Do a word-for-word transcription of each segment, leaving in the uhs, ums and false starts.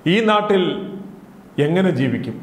ഈ നാട്ടിൽ എങ്ങനെ ജീവിക്കും?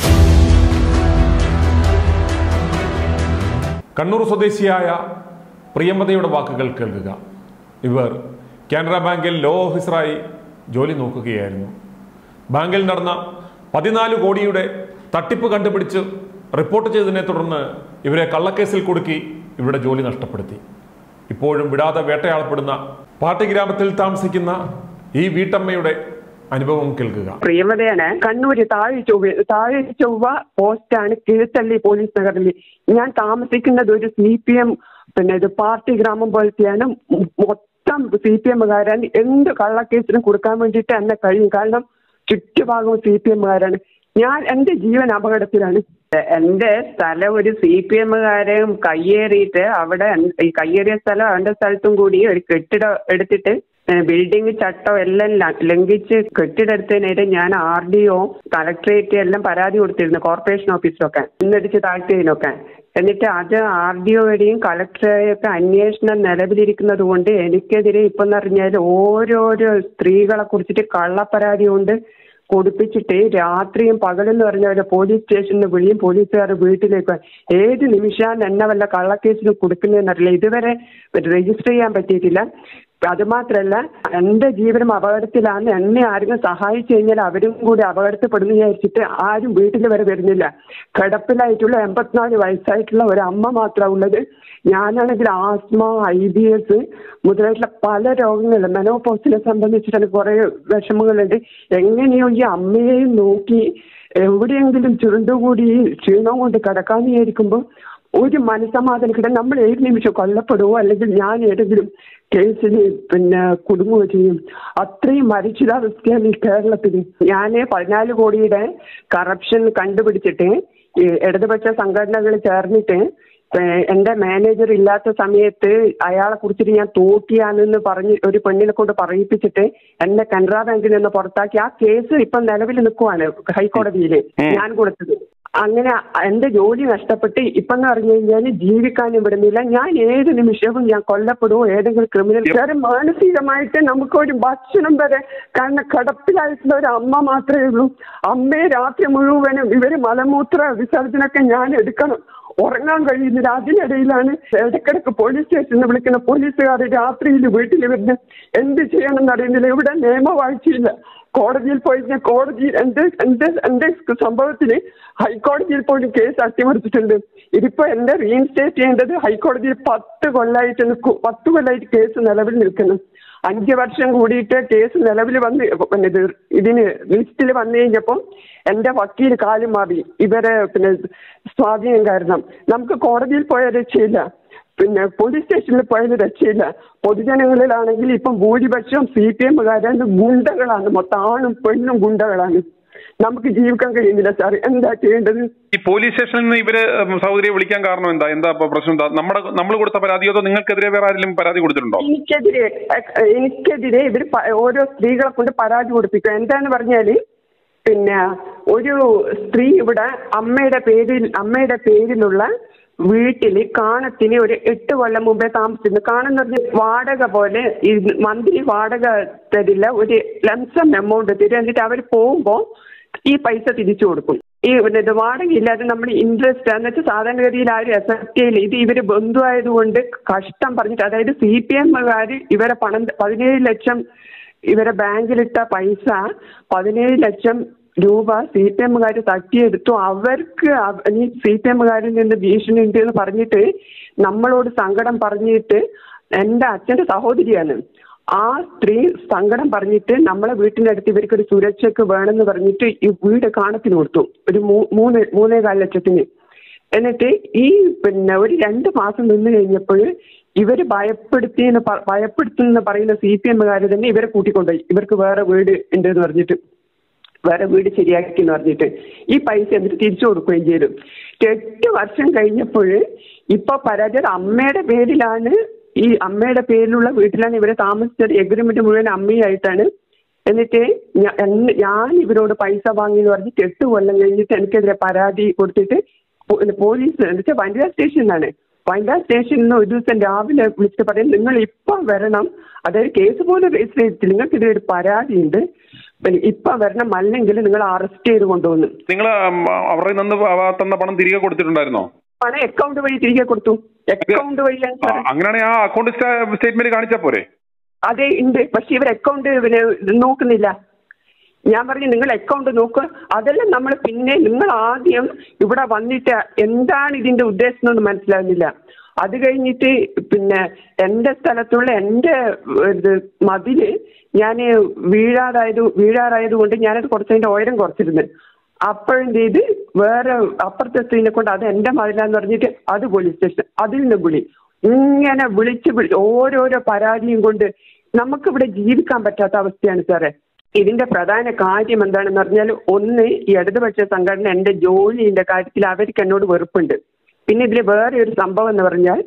കണ്ണൂർ സ്വദേശിയായ പ്രിയമതയുടെ വാക്കുകൾ കേൾക്കുക. ഇവർ കാനറ ബാങ്കിൽ ലോ ഓഫീസറായി ജോലി നോക്കുകയായിരുന്നു. ബാങ്കിൽ നടന്ന പതിനാല് കോടിയുടെ തട്ടിപ്പ് കണ്ടുപിടിച്ച് റിപ്പോർട്ട് ചെയ്തതിനെ തുടർന്ന് ഇവരെ കള്ളക്കേസിൽ കുടുക്കി ഇവരുടെ ജോലി നഷ്ടപ്പെടുത്തി. ഇപ്പോഴും വിടാതെ വേട്ടയാടപ്പെടുന്ന പാട്ടി ഗ്രാമത്തിൽ താമസിക്കുന്ന ഈ വീട്ടമ്മയുടെ അനുഭവം കേൾക്കുക. പ്രിയമതയാണ്. കണ്ണൂര് താഴെ ചൊവ്വ താഴെ ചൊവ്വ പോസ്റ്റാണ് കീഴ്ത്തള്ളി പോലീസ് നഗറിൽ. ഞാൻ താമസിക്കുന്നത് ഒരു സി പി എം പിന്നെ ഇത് പാർട്ടി ഗ്രാമം പോലത്തെയാണ്. മൊത്തം സി പി എമ്മുകാരാണ്. എന്ത് കള്ളക്കേസിനും കൊടുക്കാൻ വേണ്ടിയിട്ട് എന്നെ കഴിയും. കാരണം ചുറ്റുഭാഗവും സി പി എമ്മുകാരാണ്. ഞാൻ എന്റെ ജീവൻ അപകടത്തിലാണ്. എന്റെ സ്ഥലം ഒരു സി പി എമ്മുകാരെയും കയ്യേറിയിട്ട് അവിടെ ഈ കയ്യേറിയ സ്ഥലം അവന്റെ സ്ഥലത്തും കൂടി ഒരു കെട്ടിടം എടുത്തിട്ട് ബിൽഡിംഗ് ചട്ടം എല്ലാം ലംഘിച്ച് കെട്ടിടെടുത്തതിനായിട്ട് ഞാൻ ആർ ഡി ഒ കളക്ടറേറ്റ് എല്ലാം പരാതി കൊടുത്തിരുന്നു, കോർപ്പറേഷൻ ഓഫീസിലൊക്കെ ഇന്നടിച്ച് താഴ്ത്തിയതിനൊക്കെ. എന്നിട്ട് അത് ആർ ഡി ഒ വഴിയും കളക്ടറെയൊക്കെ അന്വേഷണം നിലവിലിരിക്കുന്നത് കൊണ്ട് എനിക്കെതിരെ ഇപ്പം എന്ന് പറഞ്ഞാൽ ഓരോരോ സ്ത്രീകളെ കുറിച്ചിട്ട് കള്ളപ്പരാതി കൊണ്ട് കൊടുപ്പിച്ചിട്ട് രാത്രിയും പകലെന്ന് പറഞ്ഞാൽ പോലീസ് സ്റ്റേഷനിൽ വിളിയും പോലീസുകാർ വീട്ടിലേക്ക് ഏത് നിമിഷമാണ് എന്നെ വല്ല കള്ളക്കേസിന് കൊടുക്കുന്നതെന്നറിയില്ല. ഇതുവരെ രജിസ്റ്റർ ചെയ്യാൻ പറ്റിയിട്ടില്ല. അതുമാത്രമല്ല എന്റെ ജീവനും അപകടത്തിലാണ്. എന്നെ ആരെങ്കിലും സഹായിച്ചു കഴിഞ്ഞാൽ അവരും കൂടി അപകടത്തിൽപ്പെടുന്നു വിചാരിച്ചിട്ട് ആരും വീട്ടിൽ വരെ വരുന്നില്ല. കിടപ്പിലായിട്ടുള്ള എൺപത്തിനാല് വയസ്സായിട്ടുള്ള ഒരു അമ്മ മാത്രമാണ് ഉള്ളത്. ഞാനാണെങ്കിൽ ആസ്മ, ഐ ബി എസ് മുതലായിട്ടുള്ള പല രോഗങ്ങളും മെനോപോസിനെ സംബന്ധിച്ചിട്ട് കുറെ വിഷമങ്ങളുണ്ട്. എങ്ങനെയോ ഈ അമ്മയെയും നോക്കി എവിടെയെങ്കിലും ചുരുണ്ടുകൂടി ക്ഷീണം കൊണ്ട് കിടക്കാന്ന് വിചാരിക്കുമ്പോൾ ഒരു മനസ്സമാധാനം കിട്ടാൻ നമ്മൾ ഏത് നിമിഷം കൊല്ലപ്പെടുവോ അല്ലെങ്കിൽ ഞാൻ ഏതെങ്കിലും കേസിൽ പിന്നെ കുടുങ്ങുകയോ ചെയ്യും. അത്രയും മരിച്ചിതാവസ്ഥയാണ് ഈ കേരളത്തിൽ. ഞാൻ പതിനാല് കോടിയുടെ കറപ്ഷൻ കണ്ടുപിടിച്ചിട്ട് ഇടതുപക്ഷ സംഘടനകൾ ചേർന്നിട്ട് എന്റെ മാനേജർ ഇല്ലാത്ത സമയത്ത് അയാളെ കുറിച്ചിട്ട് ഞാൻ തോറ്റിയാണെന്ന് പറഞ്ഞ് ഒരു പെണ്ണിനെ കൊണ്ട് പറയിപ്പിച്ചിട്ട് എന്നെ കാനറ ബാങ്കിൽ നിന്ന് പുറത്താക്കി. ആ കേസ് ഇപ്പം നിലവിൽ നിൽക്കുവാണ് ഹൈക്കോടതിയിൽ ഞാൻ കൊടുത്തത്. അങ്ങനെ എന്റെ ജോലി നഷ്ടപ്പെട്ട് ഇപ്പം എന്ന് പറഞ്ഞു കഴിഞ്ഞാൽ ജീവിക്കാനും വിടുന്നില്ല. ഞാൻ ഏത് നിമിഷവും ഞാൻ കൊല്ലപ്പെടുവോ ഏതെങ്കിലും ക്രിമിനൽ. കാരണം മാനസികമായിട്ട് നമുക്കൊരു ഭക്ഷണം വരെ, കാരണം കിടപ്പിലായിട്ടുള്ള ഒരു അമ്മ മാത്രമേ ഉള്ളൂ. അമ്മയെ രാത്രി മുഴുവനും ഇവര് മലമൂത്ര വിസർജനമൊക്കെ ഞാൻ എടുക്കണം, ഉറങ്ങാൻ കഴിയുന്നില്ല. അതിനിടയിലാണ് ഇടയ്ക്കിടയ്ക്ക് പോലീസ് സ്റ്റേഷനിൽ വിളിക്കുന്ന പോലീസുകാർ രാത്രിയിൽ വീട്ടിൽ വരുന്നത്. എന്ത് ചെയ്യണമെന്ന് അറിയുന്നില്ല. ഇവിടെ നിയമവാഴ്ചയില്ല. കോടതിയിൽ പോയി കോടതി എന്റെ എന്റെ എന്റെ സംഭവത്തിന് ഹൈക്കോടതിയിൽ പോലും കേസ് അട്ടിമറിച്ചിട്ടുണ്ട്. ഇതിപ്പോ എന്റെ റീഇൻസ്റ്റേറ്റ് ചെയ്യേണ്ടത് ഹൈക്കോടതിയിൽ പത്ത് കൊല്ലായിട്ട് നിൽക്കും. പത്ത് കൊല്ലായിട്ട് കേസ് നിലവിൽ നിൽക്കുന്നു. അഞ്ച് വർഷം കൂടിയിട്ട് കേസ് നിലവിൽ വന്ന് പിന്നെ ഇത് ഇതിന് ലിസ്റ്റിൽ വന്നു കഴിഞ്ഞപ്പോൾ എന്റെ വക്കീൽ കാലും മാറി. ഇവരെ പിന്നെ സ്വാധീനം കാരണം നമുക്ക് കോടതിയിൽ പോയ രക്ഷയില്ല, പിന്നെ പോലീസ് സ്റ്റേഷനിൽ പോയാലും രക്ഷയില്ല. പൊതുജനങ്ങളിലാണെങ്കിൽ ഇപ്പം ഭൂരിപക്ഷം സി പി എമ്മുകാരാണ്, ഗുണ്ടകളാണ്, മൊത്തം ആണും പെണ്ണും ഗുണ്ടകളാണ്. നമുക്ക് ജീവിക്കാൻ കഴിയുന്നില്ല സാർ. എന്താ ചെയ്യേണ്ടത്? ഈ പോലീസ് സ്റ്റേഷനിൽ നിന്ന് ഇവര് സഹോദരിയെ വിളിക്കാൻ കാരണം എന്താ? എന്താ പ്രശ്നം? എന്താ നമ്മുടെ നമ്മൾ കൊടുത്ത പരാതിയോ അതോ നിങ്ങൾക്കെതിരെ വേറെ ആരെങ്കിലും പരാതി കൊടുത്തിട്ടുണ്ടോ? എനിക്കെതിരെ എനിക്കെതിരെ ഇവർ ഓരോ സ്ത്രീകളെ കൊണ്ട് പരാതി കൊടുപ്പിക്കുക. എന്താന്ന് പറഞ്ഞാല് പിന്നെ ഒരു സ്ത്രീ ഇവിടെ അമ്മയുടെ പേരിൽ അമ്മയുടെ പേരിലുള്ള വീട്ടിൽ കാണത്തിന് ഒരു എട്ട് കൊല്ലം മുമ്പേ താമസിക്കുന്നു. കാണുന്ന പറഞ്ഞ വാടക പോലെ ഈ മന്ത്ലി വാടക തരില്ല, ഒരു ലംസം എമൗണ്ട് തരും. എന്നിട്ട് അവർ പോകുമ്പോൾ ഈ പൈസ തിരിച്ചു കൊടുക്കും. ഈ ഇത് വാടക ഇല്ലാതെ നമ്മൾ ഇൻട്രസ്റ്റ് എന്നിട്ട് സാധാരണഗതിയിൽ ആരും അക്സെപ്റ്റ് ചെയ്യില്ല. ഇത് ഇവര് ബന്ധുവായതുകൊണ്ട് കഷ്ടം പറഞ്ഞിട്ട്, അതായത് സി പി എമ്മുകാർ ഇവരെ പണം പതിനേഴ് ലക്ഷം ഇവരെ ബാങ്കിലിട്ട പൈസ പതിനേഴ് ലക്ഷം രൂപ സി പി എമ്മുകാർ തട്ടിയെടുത്തു. അവർക്ക് ഈ സി പി എമ്മുകാരിൽ നിന്ന് ഭീഷണി ഉണ്ട് എന്ന് പറഞ്ഞിട്ട് നമ്മളോട് സങ്കടം പറഞ്ഞിട്ട്, എൻ്റെ അച്ഛൻ്റെ സഹോദരിയാണ് ആ സ്ത്രീ, സങ്കടം പറഞ്ഞിട്ട് നമ്മളെ വീട്ടിൻ്റെ അടുത്ത് ഇവർക്കൊരു സുരക്ഷയ്ക്ക് വേണമെന്ന് പറഞ്ഞിട്ട് ഈ വീട് കാണത്തിന് കൊടുത്തു, ഒരു മൂന്ന് മൂന്നേകാൽ ലക്ഷത്തിന്. എന്നിട്ട് ഈ പിന്നെ ഒരു രണ്ട് മാസം നിന്ന് കഴിഞ്ഞപ്പോൾ ഇവർ ഭയപ്പെടുത്തിയെന്ന് ഭയപ്പെടുത്തുന്ന പറയുന്ന സി പി എമ്മുകാർ തന്നെ ഇവരെ കൂട്ടിക്കൊണ്ടുപോയി. ഇവർക്ക് വേറെ വീട് ഉണ്ടെന്ന് പറഞ്ഞിട്ട് വേറെ വീട് ശരിയാക്കി എന്ന് പറഞ്ഞിട്ട് ഈ പൈസ എന്നിട്ട് തിരിച്ചു കൊടുക്കുകയും ചെയ്തു. എട്ട് വർഷം കഴിഞ്ഞപ്പോൾ ഇപ്പൊ പരാതി അമ്മയുടെ പേരിലാണ്, ഈ അമ്മയുടെ പേരിലുള്ള വീട്ടിലാണ് ഇവരെ താമസിച്ചത്. എഗ്രിമെന്റ് മുഴുവൻ അമ്മയായിട്ടാണ്. എന്നിട്ട് ഞാൻ ഇവരോട് പൈസ വാങ്ങി എന്ന് പറഞ്ഞിട്ട് എട്ട് കൊല്ലം കഴിഞ്ഞിട്ട് എനിക്കെതിരെ പരാതി കൊടുത്തിട്ട് പോലീസ് എന്ന് വെച്ചാൽ വനിതാ സ്റ്റേഷനിലാണ്. വനിതാ സ്റ്റേഷനിൽ നിന്ന് ഒരു ദിവസം രാവിലെ വിളിച്ചിട്ട് പറയും നിങ്ങൾ ഇപ്പം വരണം, അതായത് കേസ് പോലും രജിസ്റ്റർ ചെയ്തിട്ടില്ല, നിങ്ങൾക്ക് ഇതിലൊരു പരാതിയുണ്ട്, ഇപ്പൊ വരണം, അല്ലെങ്കിൽ നിങ്ങൾ അറസ്റ്റ് ചെയ്ത് കൊണ്ടുവന്നു. നിങ്ങൾ അവരുടെ നിന്ന് തന്ന പണം തിരികെ കൊടുത്തിട്ടുണ്ടായിരുന്നോ? പണം അക്കൗണ്ട് വഴി തിരികെ കൊടുത്തു. അക്കൗണ്ട് വഴിയാണ്. അങ്ങനെയാണെങ്കിൽ ആ അക്കൗണ്ട് സ്റ്റേറ്റ്മെന്റ് കാണിച്ചാ പോരെ? അതെ ഉണ്ട്, പക്ഷെ ഇവർ അക്കൗണ്ട് പിന്നെ നോക്കുന്നില്ല. ഞാൻ പറഞ്ഞു നിങ്ങൾ അക്കൗണ്ട് നോക്കുക. അതെല്ലാം നമ്മൾ പിന്നെ നിങ്ങൾ ആദ്യം ഇവിടെ വന്നിട്ട് എന്താണ് ഇതിന്റെ ഉദ്ദേശം എന്ന് മനസ്സിലാകുന്നില്ല. അത് കഴിഞ്ഞിട്ട് പിന്നെ എൻ്റെ സ്ഥലത്തുള്ള എൻ്റെ ഇത് മതില് ഞാൻ വീഴാതായത് വീഴാറായത് കൊണ്ട് ഞാനത് കുറച്ചതിൻ്റെ ഉയരം കുറച്ചിരുന്നു. അപ്പോഴെന്ത് ചെയ്ത് വേറെ അപ്പുറത്തെ സ്ത്രീനെ കൊണ്ട് അത് എൻ്റെ മതിലാന്ന് പറഞ്ഞിട്ട് അത് പോലീസ് സ്റ്റേഷൻ, അതിൽ നിന്ന് വിളി, ഇങ്ങനെ വിളിച്ച് വിളി ഓരോരോ പരാതിയും കൊണ്ട് നമുക്കിവിടെ ജീവിക്കാൻ പറ്റാത്ത അവസ്ഥയാണ് സാറേ. ഇതിന്റെ പ്രധാന കാര്യം എന്താണെന്ന് പറഞ്ഞാൽ, ഒന്ന് ഈ ഇടതുപക്ഷ സംഘടന എൻ്റെ ജോലിയുടെ കാര്യത്തിൽ അവർക്ക് എന്നോട് വെറുപ്പുണ്ട്. പിന്നെ ഇതിൽ വേറെ ഒരു സംഭവം എന്ന് പറഞ്ഞാൽ,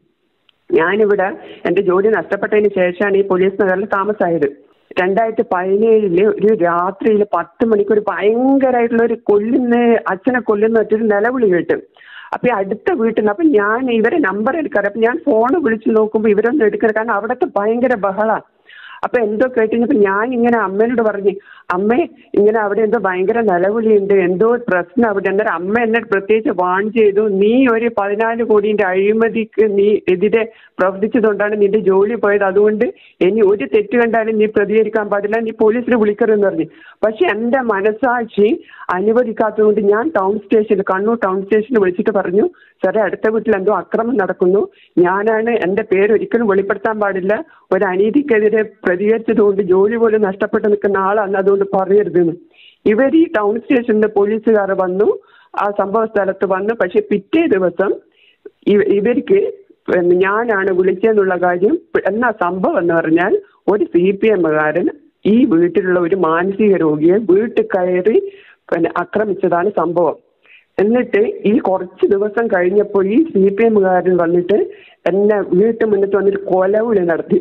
ഞാനിവിടെ എൻ്റെ ജോലി നഷ്ടപ്പെട്ടതിന് ശേഷമാണ് ഈ പോലീസ് നഗറിൽ താമസമായത്. രണ്ടായിരത്തി പതിനേഴില് ഒരു രാത്രിയിൽ പത്ത് മണിക്ക് ഒരു ഭയങ്കരമായിട്ടുള്ള ഒരു കൊല്ലുന്ന അച്ഛനെ കൊല്ലുന്ന ഒറ്റൊരു നിലവിളി കേട്ടു. അപ്പൊ ഈ അടുത്ത വീട്ടിൽ നിന്ന് അപ്പൊ ഞാൻ ഇവരെ നമ്പർ എടുക്കാറ്. അപ്പൊ ഞാൻ ഫോണ് വിളിച്ച് നോക്കുമ്പോൾ ഇവരൊന്നും എടുക്കരുത്, കാരണം അവിടുത്തെ ഭയങ്കര ബഹള. അപ്പൊ എന്തോ കേട്ടിരുന്നപ്പോ ഞാൻ ഇങ്ങനെ അമ്മേനോട് പറഞ്ഞു, അമ്മേ ഇങ്ങനെ അവിടെ എന്തോ ഭയങ്കര നിലവിളിയുണ്ട്, എന്തോ പ്രശ്നം അവിടെ. അന്നേരം അമ്മ എന്നെ പ്രത്യേകിച്ച് വാൺ ചെയ്തു, നീ ഒരു പതിനാല് കോടിന്റെ അഴിമതിക്ക് നീ എതിരെ പ്രവർത്തിച്ചതുകൊണ്ടാണ് നിന്റെ ജോലി പോയത്, അതുകൊണ്ട് ഇനി ഒരു തെറ്റ് കണ്ടാലും നീ പ്രതികരിക്കാൻ പാടില്ല, നീ പോലീസിനെ വിളിക്കരുതെന്ന് പറഞ്ഞു. പക്ഷെ എൻ്റെ മനസാക്ഷി അനുവദിക്കാത്തതുകൊണ്ട് ഞാൻ ടൗൺ സ്റ്റേഷനിൽ കണ്ണൂർ ടൗൺ സ്റ്റേഷനിൽ വിളിച്ചിട്ട് പറഞ്ഞു, സാറേ അടുത്ത വീട്ടിൽ എന്തോ അക്രമം നടക്കുന്നു, ഞാനാണ്, എൻ്റെ പേര് ഒരിക്കലും വെളിപ്പെടുത്താൻ പാടില്ല, ഒരു അനീതിക്കെതിരെ പ്രതികരിച്ചതുകൊണ്ട് ജോലി പോലും നഷ്ടപ്പെട്ട് നിൽക്കുന്ന ആളാണ്, അതുകൊണ്ട് പറയരുതെന്ന്. ഇവർ ഈ ടൗൺ സ്റ്റേഷനിലെ പോലീസുകാർ വന്നു, ആ സംഭവ സ്ഥലത്ത് വന്നു. പക്ഷെ പിറ്റേ ദിവസം ഇവർക്ക് ഞാനാണ് വിളിച്ചെന്നുള്ള കാര്യം. എന്നാ സംഭവം എന്ന് പറഞ്ഞാൽ, ഒരു സി പി എമ്മുകാരൻ ഈ വീട്ടിലുള്ള ഒരു മാനസിക രോഗിയെ വീട്ടിൽ കയറി പിന്നെ ആക്രമിച്ചതാണ് സംഭവം. എന്നിട്ട് ഈ കുറച്ച് ദിവസം കഴിഞ്ഞപ്പോൾ ഈ സി പി എമ്മുകാരൻ വന്നിട്ട് എന്നെ വീട്ടു മുന്നത്ത് വന്നിട്ട് കൊലവിളി നടത്തി.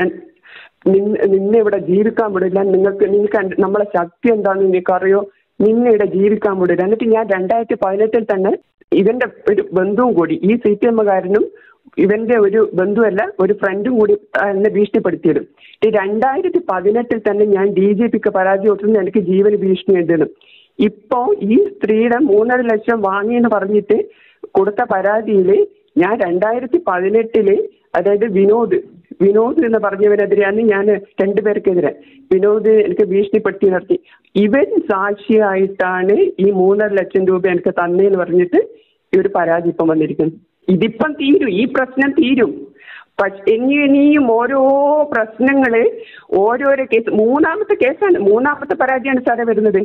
നിന്നെ ഇവിടെ ജീവിക്കാൻ വിടില്ല, നിങ്ങൾക്ക് നിങ്ങൾക്ക് നമ്മളെ ശക്തി എന്താണെന്ന് നിനക്കറിയോ, നിന്നെ ഇവിടെ ജീവിക്കാൻ വിടില്ല. എന്നിട്ട് ഞാൻ രണ്ടായിരത്തി പതിനെട്ടിൽ തന്നെ ഇവന്റെ ഒരു ബന്ധുവും കൂടി, ഈ സി പി എമ്മുകാരനും ഇവന്റെ ഒരു ബന്ധുവല്ല ഒരു ഫ്രണ്ടും കൂടി എന്നെ ഭീഷണിപ്പെടുത്തിയിടും. ഈ രണ്ടായിരത്തി പതിനെട്ടിൽ തന്നെ ഞാൻ ഡി ജി പിക്ക് പരാതി കൊടുത്തുന്ന എനിക്ക് ജീവന് ഭീഷണി എഴുതണം. ഇപ്പോ ഈ സ്ത്രീയുടെ മൂന്നര ലക്ഷം വാങ്ങിയെന്ന് പറഞ്ഞിട്ട് കൊടുത്ത പരാതിയിൽ ഞാൻ രണ്ടായിരത്തി പതിനെട്ടില് അതായത് വിനോദ് വിനോദ് എന്ന് പറഞ്ഞവനെതിരെയാണ് ഞാൻ രണ്ടുപേർക്കെതിരെ വിനോദ് എനിക്ക് ഭീഷണിപ്പെടുത്തി നടത്തി. ഇവൻ സാക്ഷിയായിട്ടാണ് ഈ മൂന്നര ലക്ഷം രൂപ എനിക്ക് തന്നേന്ന് പറഞ്ഞിട്ട് ഈ ഒരു പരാതി ഇപ്പം വന്നിരിക്കുന്നു. ഇതിപ്പം തീരും, ഈ പ്രശ്നം തീരും. പക്ഷെ ഇനി ഇനിയും ഓരോ പ്രശ്നങ്ങള് ഓരോരോ കേസ്, മൂന്നാമത്തെ കേസാണ്, മൂന്നാമത്തെ പരാതിയാണ് സാറേ വരുന്നത്.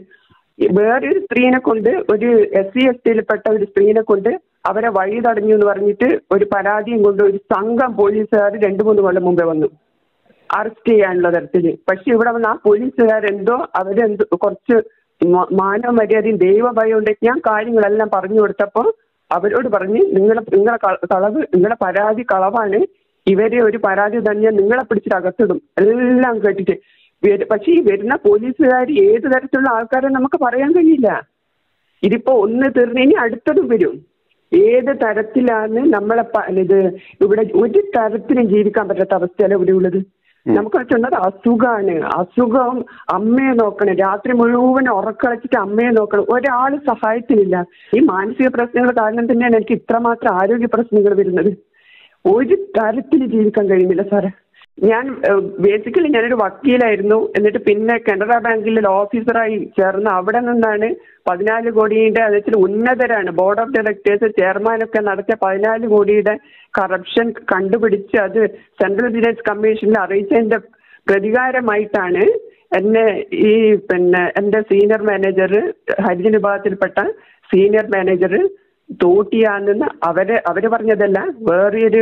വേറൊരു സ്ത്രീനെ കൊണ്ട്, ഒരു എസ് സി എസ് ടിയിൽപ്പെട്ട ഒരു സ്ത്രീനെ കൊണ്ട് അവരെ വഴി തടഞ്ഞു എന്ന് പറഞ്ഞിട്ട് ഒരു പരാതിയും കൊണ്ട് ഒരു സംഘം പോലീസുകാർ രണ്ടു മൂന്ന് കൊല്ലം മുമ്പേ വന്നു അറസ്റ്റ് ചെയ്യാനുള്ള തരത്തില്. പക്ഷെ ഇവിടെ വന്ന് ആ പോലീസുകാരെന്തോ അവരെന്തോ കുറച്ച് മാനവ മര്യാദയും ദൈവഭയം ഉണ്ടെങ്കിൽ ഞാൻ കാര്യങ്ങളെല്ലാം പറഞ്ഞു കൊടുത്തപ്പോൾ അവരോട് പറഞ്ഞ് നിങ്ങളെ നിങ്ങളെ കളവ് നിങ്ങളെ പരാതി കളവാണ്, ഇവരെ ഒരു പരാതി തന്നെ നിങ്ങളെ പിടിച്ചിട്ട് അകത്തിടും എല്ലാം കേട്ടിട്ട്. പക്ഷെ ഈ വരുന്ന പോലീസുകാർ ഏത് തരത്തിലുള്ള ആൾക്കാരെ നമുക്ക് പറയാൻ കഴിയില്ല. ഇതിപ്പോ ഒന്ന് തീർന്നു ഇനി അടുത്തതും വരും. ഏത് തരത്തിലാണ് നമ്മളെ ഇത് ഇവിടെ ഒരു തരത്തിലും ജീവിക്കാൻ പറ്റാത്ത അവസ്ഥയല്ല ഇവിടെ ഉള്ളത്. നമുക്ക് ചെന്നത് അസുഖമാണ്. അസുഖം അമ്മയെ നോക്കണം, രാത്രി മുഴുവൻ ഉറക്കളച്ചിട്ട് അമ്മയെ നോക്കണം, ഒരാൾ സഹായത്തിനില്ല. ഈ മാനസിക പ്രശ്നങ്ങൾ കാരണം തന്നെയാണ് എനിക്ക് ഇത്രമാത്രം ആരോഗ്യ പ്രശ്നങ്ങൾ വരുന്നത്. ഒരു തരത്തിൽ ജീവിക്കാൻ കഴിയുന്നില്ല സാറേ. ഞാൻ ബേസിക്കലി ഞാനൊരു വക്കീലായിരുന്നു. എന്നിട്ട് പിന്നെ കാനറ ബാങ്കിൽ ഓഫീസറായി ചേർന്ന് അവിടെ നിന്നാണ് പതിനാല് കോടിയുടെ അതായത് ഉന്നതരാണ് ബോർഡ് ഓഫ് ഡയറക്ടേഴ്സ് ചെയർമാനൊക്കെ നടത്തിയ പതിനാല് കോടിയുടെ കറപ്ഷൻ കണ്ടുപിടിച്ച് അത് സെൻട്രൽ വിജിലൻസ് കമ്മീഷനിൽ അറിയിച്ചതിന്റെ പ്രതികാരമായിട്ടാണ് എന്നെ ഈ പിന്നെ എൻ്റെ സീനിയർ മാനേജർ ഹരിജന വിഭാഗത്തിൽപ്പെട്ട സീനിയർ മാനേജർ തോട്ടിയാണെന്ന് അവര് അവര് പറഞ്ഞതല്ല, വേറൊരു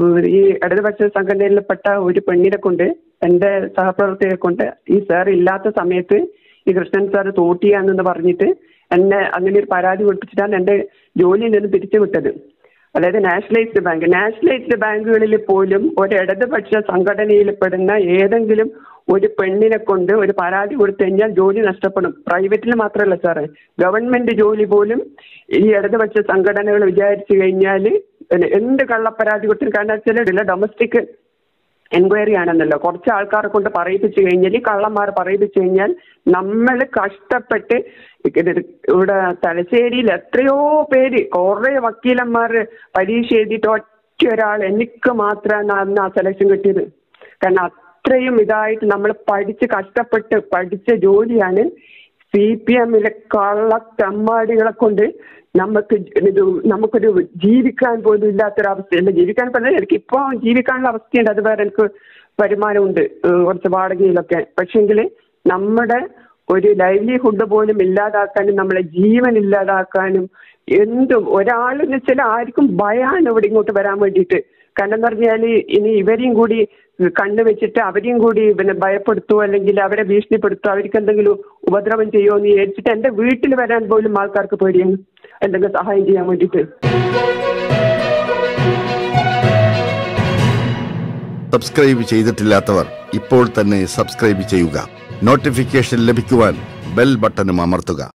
ഈ ഇടതുപക്ഷ സംഘടനയിൽപ്പെട്ട ഒരു പെണ്ണിനെ കൊണ്ട് എൻ്റെ സഹപ്രവർത്തകരെ കൊണ്ട് ഈ സാർ ഇല്ലാത്ത സമയത്ത് ഈ കൃഷ്ണൻ സാർ തോട്ടിയാണെന്ന് പറഞ്ഞിട്ട് എന്നെ അങ്ങനെ ഒരു പരാതി കൊടുപ്പിച്ചിട്ടാണ് എൻ്റെ ജോലിയിൽ നിന്ന് പിരിച്ചു വിട്ടത്. അതായത് നാഷണലൈസ്ഡ് ബാങ്ക് നാഷണലൈസ്ഡ് ബാങ്കുകളിൽ പോലും ഒരു ഇടതുപക്ഷ സംഘടനയിൽ പെടുന്ന ഏതെങ്കിലും ഒരു പെണ്ണിനെ കൊണ്ട് ഒരു പരാതി കൊടുത്തു കഴിഞ്ഞാൽ ജോലി നഷ്ടപ്പെടും. പ്രൈവറ്റിൽ മാത്രമല്ല സാറേ, ഗവൺമെന്റ് ജോലി പോലും ഈ ഇടതുപക്ഷ സംഘടനകൾ വിചാരിച്ചു കഴിഞ്ഞാൽ എന്ത് കള്ളപ്പരാതി കൊടുത്തിട്ട്, കാരണം വെച്ചാൽ ഡൊമസ്റ്റിക് എൻക്വയറി ആണെന്നല്ലോ. കുറച്ച് ആൾക്കാരെ കൊണ്ട് പറയിപ്പിച്ചു കഴിഞ്ഞാൽ, കള്ളന്മാർ പറയിപ്പിച്ചു കഴിഞ്ഞാൽ നമ്മൾ കഷ്ടപ്പെട്ട് ഇവിടെ തലശ്ശേരിയിൽ എത്രയോ പേര്, കുറെ വക്കീലന്മാർ പരീക്ഷ എഴുതിയിട്ട് ഒറ്റ ഒരാൾ എനിക്ക് മാത്രമാണ് അന്ന് ആ സെലക്ഷൻ കിട്ടിയത്. കാരണം അത്രയും ഇതായിട്ട് നമ്മൾ പഠിച്ച് കഷ്ടപ്പെട്ട് പഠിച്ച ജോലിയാണ്. സി പി എമ്മിലെ കള്ള തെമ്മാടികളെ കൊണ്ട് നമുക്ക് ഇത് നമുക്കൊരു ജീവിക്കാൻ പോലും ഇല്ലാത്തൊരവസ്ഥയല്ല. ജീവിക്കാൻ പറഞ്ഞാൽ എനിക്ക് ഇപ്പോൾ ജീവിക്കാനുള്ള അവസ്ഥയുണ്ട്, അത് വേറെ എനിക്ക് വരുമാനമുണ്ട് കുറച്ച് വാടകയിലൊക്കെ. പക്ഷെങ്കിൽ നമ്മുടെ ഒരു ലൈവ്ലിഹുഡ് പോലും ഇല്ലാതാക്കാനും നമ്മളെ ജീവൻ ഇല്ലാതാക്കാനും എന്തും ഒരാളെന്ന് വെച്ചാൽ ആർക്കും ഭയമാണ് ഇവിടെ ഇങ്ങോട്ട് വരാൻ വേണ്ടിയിട്ട്. കാരണം എന്ന് പറഞ്ഞാൽ ഇനി ഇവരെയും കൂടി കണ്ണു വെച്ചിട്ട് അവരെയും കൂടി പിന്നെ ഭയപ്പെടുത്തുമോ അല്ലെങ്കിൽ അവരെ ഭീഷണിപ്പെടുത്തുമോ, അവർക്ക് എന്തെങ്കിലും ഉപദ്രവം ചെയ്യുമോ എന്ന് വിചാരിച്ചിട്ട് എൻ്റെ വീട്ടിൽ വരാൻ പോലും ആൾക്കാർക്ക് പേടിയാണ് എന്തെങ്കിലും സഹായം ചെയ്യാൻ വേണ്ടിയിട്ട്. സബ്സ്ക്രൈബ് ചെയ്തിട്ടില്ലാത്തവർ ഇപ്പോൾ തന്നെ സബ്സ്ക്രൈബ് ചെയ്യുക. നോട്ടിഫിക്കേഷൻ ലഭിക്കുവാൻ ബെൽ ബട്ടണും അമർത്തുക.